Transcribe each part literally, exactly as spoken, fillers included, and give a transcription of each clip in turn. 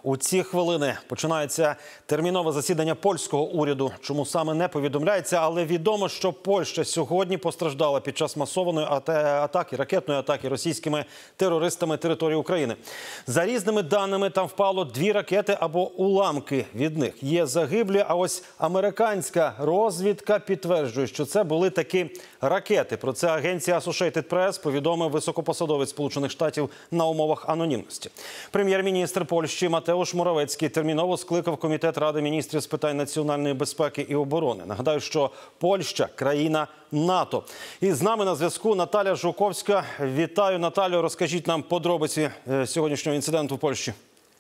У ці хвилини починається термінове засідання польського уряду. Чому саме не повідомляється, але відомо, що Польща сьогодні постраждала під час масованої атаки, ракетної атаки російськими терористами території України. За різними даними, там впало дві ракети або уламки від них. Є загиблі, а ось американська розвідка підтверджує, що це були такі ракети. Про це агенція Associated Press повідомив високопосадовець Сполучених Штатів на умовах анонімності. Прем'єр-міністр Польщі Матеуш Моравецький терміново скликав Комітет Ради міністрів з питань національної безпеки і оборони. Нагадаю, що Польща – країна НАТО. І з нами на зв'язку Наталя Жуковська. Вітаю, Наталю. Розкажіть нам подробиці сьогоднішнього інциденту в Польщі.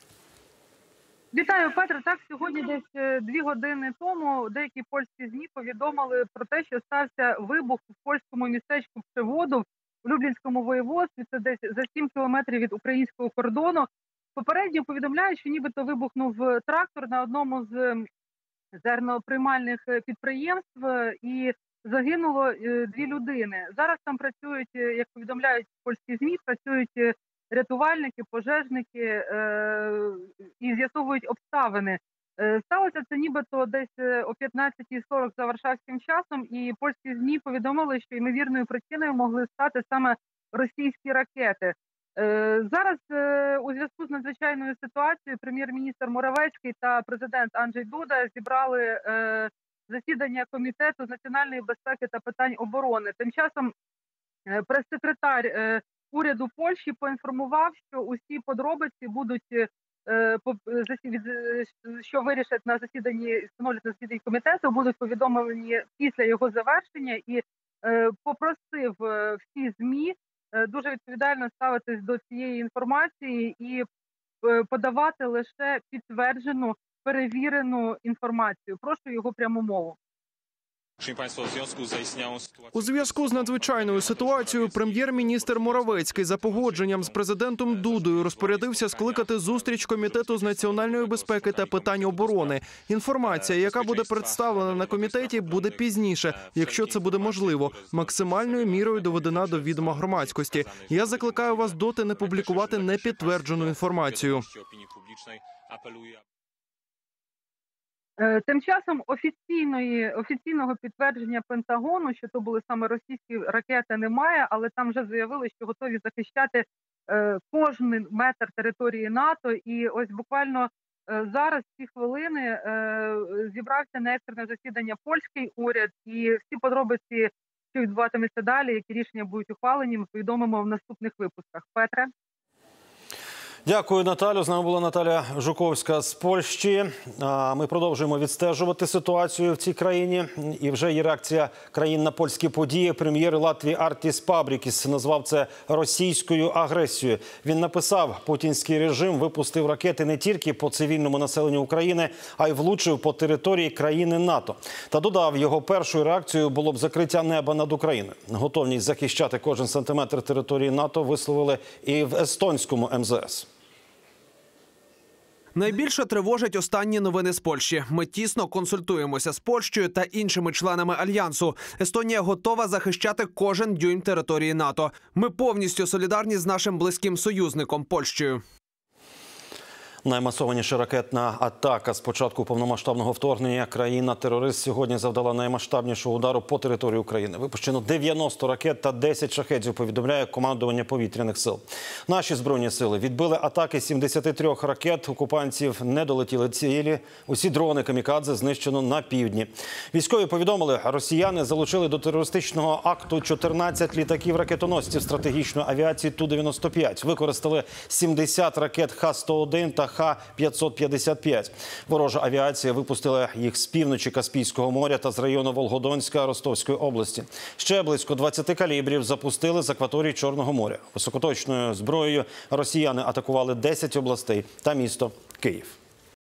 Вітаю, Петре. Так, сьогодні десь дві години тому деякі польські ЗМІ повідомили про те, що стався вибух в польському містечку Przewodów в Люблінському воєводстві. Це десь за сім кілометрів від українського кордону. Попередньо повідомляють, що нібито вибухнув трактор на одному з зерноприймальних підприємств і загинуло дві людини. Зараз там працюють, як повідомляють польські ЗМІ, працюють рятувальники, пожежники е і з'ясовують обставини. Е сталося це нібито десь о п'ятнадцятій сорок за варшавським часом, і польські ЗМІ повідомили, що ймовірною причиною могли стати саме російські ракети. Е зараз е у зв'язку з надзвичайною ситуацією прем'єр-міністр Моравецький та президент Анджей Дуда зібрали е засідання Комітету з національної безпеки та питань оборони. Тим часом е прес-секретар е уряду Польщі поінформував, що усі подробиці будуть, е що вирішать на засіданні, встановлять на засіданні комітету, будуть повідомлені після його завершення, і е попросив всі ЗМІ дуже відповідально ставитись до цієї інформації і подавати лише підтверджену, перевірену інформацію. Прошу його пряму мову. У зв'язку з надзвичайною ситуацією прем'єр-міністр Моравецький за погодженням з президентом Дудою розпорядився скликати зустріч Комітету з національної безпеки та питань оборони. Інформація, яка буде представлена на комітеті, буде пізніше, якщо це буде можливо, максимальною мірою доведена до відома громадськості. Я закликаю вас доти не публікувати непідтверджену інформацію. Тим часом офіційної, офіційного підтвердження Пентагону, що то були саме російські ракети, немає, але там вже заявили, що готові захищати е, кожен метр території НАТО. І ось буквально е, зараз, ці хвилини, е, зібрався на екстрене засідання польський уряд, і всі подробиці, що відбуватиметься далі, які рішення будуть ухвалені, ми повідомимо в наступних випусках. Петре? Дякую, Наталю. З нами була Наталя Жуковська з Польщі. Ми продовжуємо відстежувати ситуацію в цій країні. І вже є реакція країн на польські події. Прем'єр Латвії Артіс Пабрікіс назвав це російською агресією. Він написав, путінський режим випустив ракети не тільки по цивільному населенню України, а й влучив по території країни НАТО. Та додав, його першою реакцією було б закриття неба над Україною. Готовність захищати кожен сантиметр території НАТО висловили і в естонському ем зе ес. Найбільше тривожать останні новини з Польщі. Ми тісно консультуємося з Польщею та іншими членами Альянсу. Естонія готова захищати кожен дюйм території НАТО. Ми повністю солідарні з нашим близьким союзником – Польщею. Наймасованіша ракетна атака з початку повномасштабного вторгнення. Країна-терорист сьогодні завдала наймасштабнішого удару по території України. Випущено дев'яносто ракет та десять шахедів, повідомляє командування повітряних сил. Наші збройні сили відбили атаки сімдесяти трьох ракет. Окупантів не долетіли цілі. Усі дрони камікадзе знищено на півдні. Військові повідомили, росіяни залучили до терористичного акту чотирнадцять літаків-ракетоносців стратегічної авіації Ту дев'яносто п'ять. Використали сімдесят ракет Х сто один та Х п'ятсот п'ятдесят п'ять. Ворожа авіація випустила їх з півночі Каспійського моря та з району Волгодонська Ростовської області. Ще близько двадцяти калібрів запустили з акваторії Чорного моря. Високоточною зброєю росіяни атакували десять областей та місто Київ.